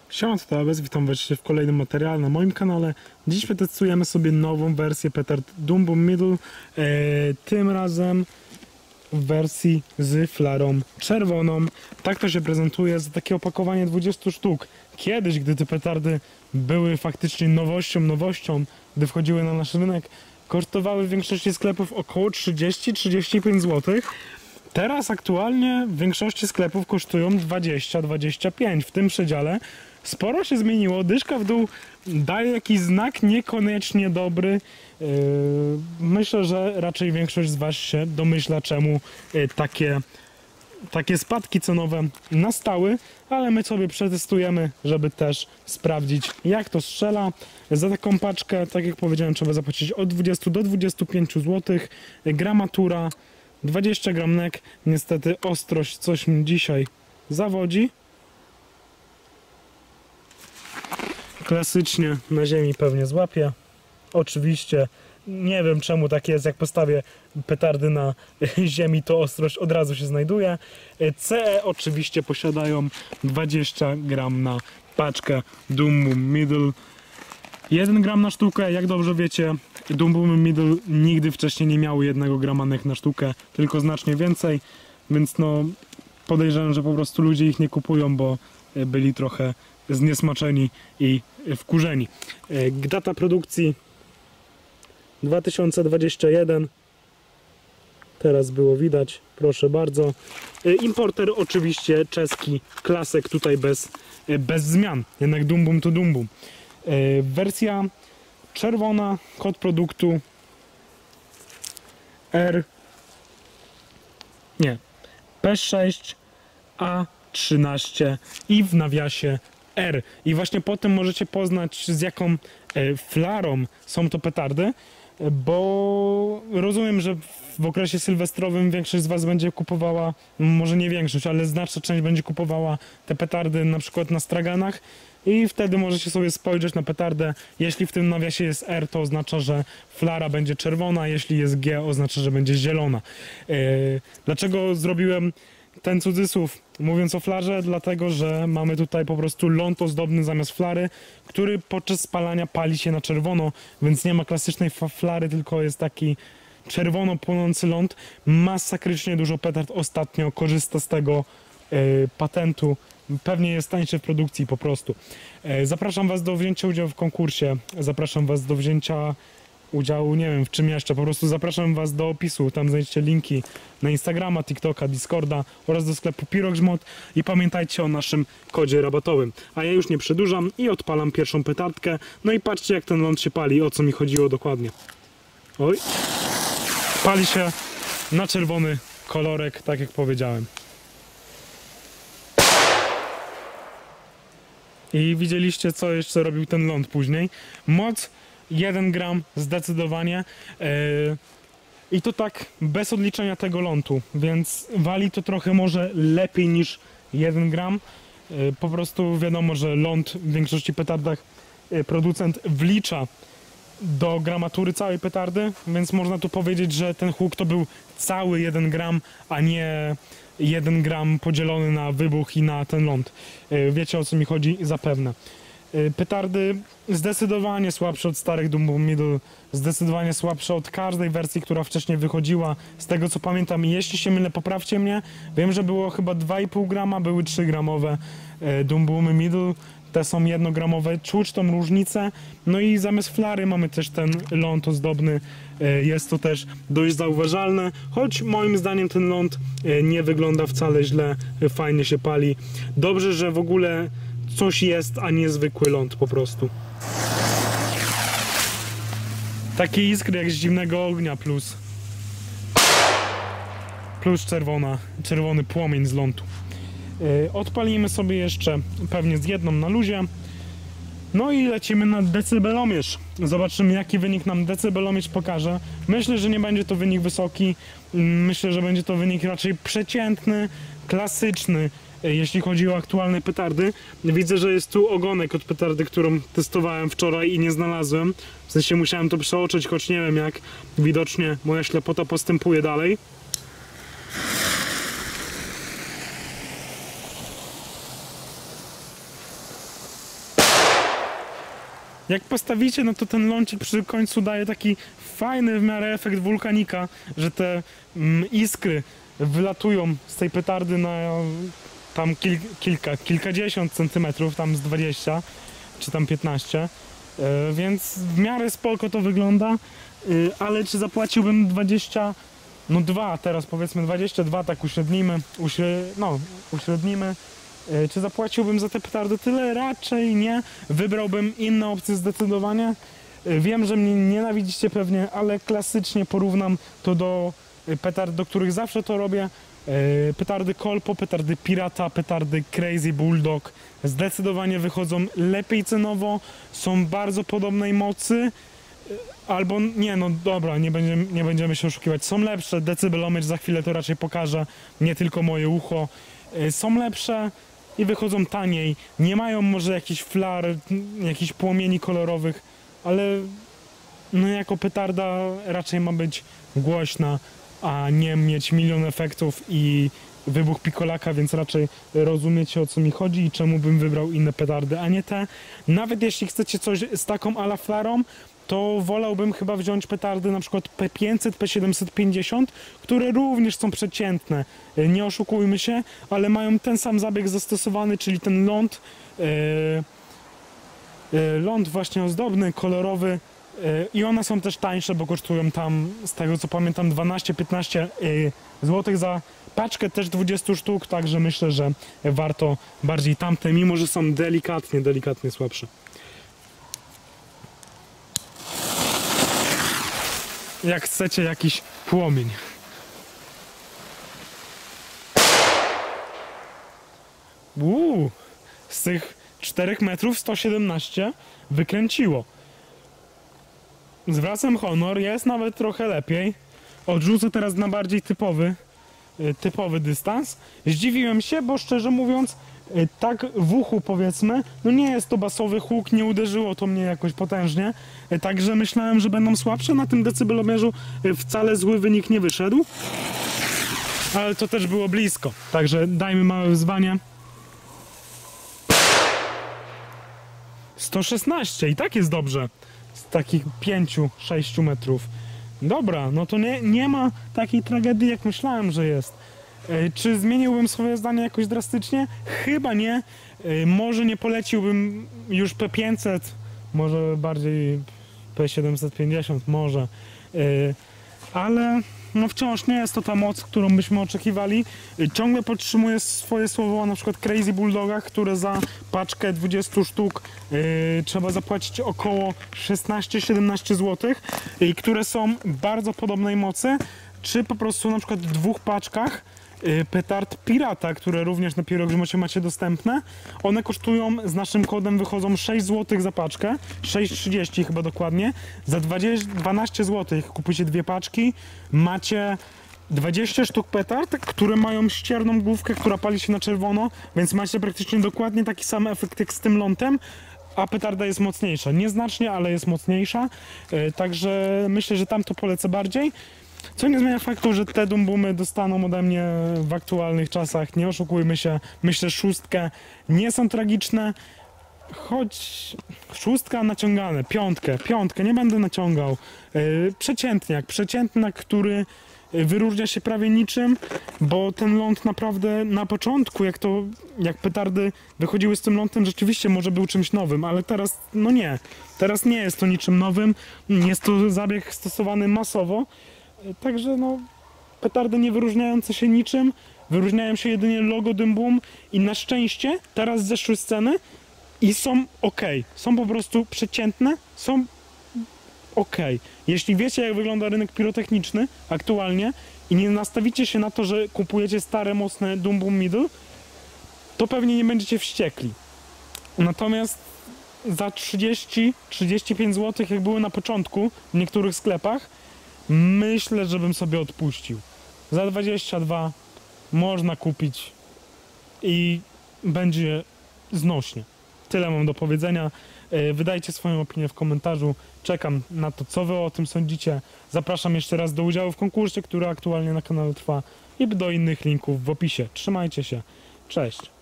Siema, to Abez, witam was w kolejnym materiale na moim kanale. Dziś przetestujemy sobie nową wersję petard Doom Boom Middle, tym razem w wersji z flarą czerwoną. Tak to się prezentuje za takie opakowanie 20 sztuk. Kiedyś, gdy te petardy były faktycznie nowością, gdy wchodziły na nasz rynek, kosztowały w większości sklepów około 30-35 zł. Teraz aktualnie w większości sklepów kosztują 20-25, w tym przedziale. Sporo się zmieniło, dyszka w dół daje jakiś znak niekoniecznie dobry. Myślę, że raczej większość z was się domyśla, czemu takie spadki cenowe nastały, ale my sobie przetestujemy, żeby też sprawdzić, jak to strzela. Za taką paczkę, tak jak powiedziałem, trzeba zapłacić od 20 do 25 zł. Gramatura 20 gram NEK. Niestety ostrość coś mi dzisiaj zawodzi. Klasycznie na ziemi pewnie złapie. Oczywiście nie wiem, czemu tak jest, jak postawię petardy na ziemi, to ostrość od razu się znajduje. CE oczywiście posiadają 20 gram na paczkę Doom Boom Middle. 1 gram na sztukę, jak dobrze wiecie, Doom Boom Middle nigdy wcześniej nie miały 1 grama NEK na sztukę, tylko znacznie więcej, więc no podejrzewam, że po prostu ludzie ich nie kupują, bo byli trochę zniesmaczeni i wkurzeni. Data produkcji 2021. Teraz było widać, proszę bardzo. Importer oczywiście czeski, Klasek, tutaj bez zmian, jednak Doom Boom to Doom Boom. Wersja czerwona, kod produktu P6A13 i w nawiasie R. I właśnie po tym możecie poznać, z jaką flarą są to petardy, bo rozumiem, że w okresie sylwestrowym większość z was będzie kupowała, może nie większość, ale znaczna część będzie kupowała te petardy na przykład na straganach i wtedy możecie sobie spojrzeć na petardę. Jeśli w tym nawiasie jest R, to oznacza, że flara będzie czerwona, jeśli jest G, oznacza, że będzie zielona. Dlaczego zrobiłem ten cudzysłów mówiąc o flarze? Dlatego, że mamy tutaj po prostu ląd ozdobny zamiast flary, który podczas spalania pali się na czerwono, więc nie ma klasycznej flary, tylko jest taki czerwono płonący ląd. Masakrycznie dużo petard ostatnio korzysta z tego patentu. Pewnie jest tańszy w produkcji po prostu. Zapraszam was do wzięcia udziału w konkursie, zapraszam was do wzięcia udziału, nie wiem w czym jeszcze, po prostu zapraszam was do opisu, tam znajdziecie linki na Instagrama, TikToka, Discorda oraz do sklepu Piroxmod i pamiętajcie o naszym kodzie rabatowym. A ja już nie przedłużam i odpalam pierwszą petardkę, no i patrzcie, jak ten ląd się pali, o co mi chodziło dokładnie. Oj, pali się na czerwony kolorek, tak jak powiedziałem. I widzieliście, co jeszcze robił ten ląd później. Moc 1 gram zdecydowanie. I to tak bez odliczenia tego lądu, więc wali to trochę może lepiej niż 1 gram. Po prostu wiadomo, że ląd w większości petardach producent wlicza do gramatury całej petardy, więc można tu powiedzieć, że ten huk to był cały 1 gram, a nie 1 gram podzielony na wybuch i na ten ląd. Wiecie, o co mi chodzi zapewne. Petardy zdecydowanie słabsze od starych Doom Boom Middle, zdecydowanie słabsze od każdej wersji, która wcześniej wychodziła. Z tego co pamiętam, jeśli się mylę, poprawcie mnie. Wiem, że było chyba 2,5 grama, były 3 gramowe Doom Boom Middle. Te są 1 gramowe, czuć tą różnicę. No i zamiast flary mamy też ten ląd ozdobny. Jest to też dość zauważalne, choć moim zdaniem ten ląd nie wygląda wcale źle, fajnie się pali. Dobrze, że w ogóle coś jest, a nie zwykły ląd po prostu. Takie iskry jak z zimnego ognia plus czerwony płomień z lądu. Odpalimy sobie jeszcze pewnie z jedną na luzie. No i lecimy na decybelomierz. Zobaczymy, jaki wynik nam decybelomierz pokaże. Myślę, że nie będzie to wynik wysoki. Myślę, że będzie to wynik raczej przeciętny, klasyczny, jeśli chodzi o aktualne petardy. Widzę, że jest tu ogonek od petardy, którą testowałem wczoraj i nie znalazłem. W sensie musiałem to przeoczyć, choć nie wiem jak. Widocznie moja ślepota postępuje dalej. Jak postawicie, no to ten lącik przy końcu daje taki fajny w miarę efekt wulkanika, że te iskry wylatują z tej petardy na tam kilkadziesiąt centymetrów, tam z 20 czy tam 15, więc w miarę spoko to wygląda, ale czy zapłaciłbym 20, no 2 teraz powiedzmy 22, tak uśrednimy, czy zapłaciłbym za te petardy tyle? Raczej nie. Wybrałbym inne opcje zdecydowanie. Wiem, że mnie nienawidzicie pewnie, ale klasycznie porównam to do petard, do których zawsze to robię. Petardy Kolpo, petardy Pirata, petardy Crazy Bulldog zdecydowanie wychodzą lepiej cenowo, są bardzo podobnej mocy, albo nie, no dobra, nie będziemy się oszukiwać, są lepsze, decybelomierz za chwilę to raczej pokaże, nie tylko moje ucho, są lepsze i wychodzą taniej, nie mają może jakichś flar, jakichś płomieni kolorowych, ale no jako petarda raczej ma być głośna, a nie mieć milion efektów i wybuch pikolaka, więc raczej rozumiecie, o co mi chodzi i czemu bym wybrał inne petardy, a nie te. Nawet jeśli chcecie coś z taką ala flarą, to wolałbym chyba wziąć petardy na przykład P500, P750, które również są przeciętne, nie oszukujmy się, ale mają ten sam zabieg zastosowany, czyli ten ląd właśnie ozdobny, kolorowy, i one są też tańsze, bo kosztują tam, z tego co pamiętam, 12-15 zł za paczkę, też 20 sztuk, także myślę, że warto bardziej tamte, mimo że są delikatnie słabsze. Jak chcecie jakiś płomień. Z tych 4 metrów 117 wykręciło. Zwracam honor, jest nawet trochę lepiej. Odrzucę teraz na bardziej typowy dystans. Zdziwiłem się, bo szczerze mówiąc, tak w uchu powiedzmy, no nie jest to basowy huk, nie uderzyło to mnie jakoś potężnie, także myślałem, że będą słabsze. Na tym decybelomierzu wcale zły wynik nie wyszedł, ale to też było blisko, także dajmy małe wyzwanie. 116 i tak jest dobrze z takich 5-6 metrów. Dobra, no to nie ma takiej tragedii, jak myślałem, że jest. Czy zmieniłbym swoje zdanie jakoś drastycznie? Chyba nie. Może nie poleciłbym już P500, może bardziej P750, może. Ale no wciąż nie jest to ta moc, którą byśmy oczekiwali. Ciągle podtrzymuję swoje słowo o na przykład Crazy Bulldogach, które za paczkę 20 sztuk trzeba zapłacić około 16-17 zł i które są bardzo podobnej mocy, czy po prostu na przykład w 2 paczkach petard Pirata, które również na Pirogrzmocie macie dostępne. One kosztują, z naszym kodem wychodzą 6 zł za paczkę, 6,30 chyba dokładnie. Za 12 zł, jak kupujecie 2 paczki, macie 20 sztuk petard, które mają ścierną główkę, która pali się na czerwono, więc macie praktycznie dokładnie taki sam efekt jak z tym lądem, a petarda jest mocniejsza. Nieznacznie, ale jest mocniejsza, także myślę, że tam to polecę bardziej. Co nie zmienia faktu, że te dumbumy dostaną ode mnie w aktualnych czasach, nie oszukujmy się, myślę 6 nie są tragiczne, choć 6 naciągane, 5 nie będę naciągał, przeciętniak, który wyróżnia się prawie niczym, bo ten ląd naprawdę na początku, jak petardy wychodziły z tym lądem, rzeczywiście może był czymś nowym, ale teraz no nie, teraz nie jest to niczym nowym, jest to zabieg stosowany masowo. Także no, petardy nie wyróżniające się niczym, wyróżniają się jedynie logo Dym Bum i na szczęście teraz zeszły z ceny i są ok, są po prostu przeciętne, są ok. Jeśli wiecie, jak wygląda rynek pirotechniczny aktualnie i nie nastawicie się na to, że kupujecie stare, mocne Dym Bum Middle, to pewnie nie będziecie wściekli. Natomiast za 30-35 zł, jak były na początku w niektórych sklepach, myślę, że bym sobie odpuścił. Za 22 można kupić i będzie znośnie. Tyle mam do powiedzenia. Wydajcie swoją opinię w komentarzu. Czekam na to, co wy o tym sądzicie. Zapraszam jeszcze raz do udziału w konkursie, który aktualnie na kanale trwa, i do innych linków w opisie. Trzymajcie się. Cześć.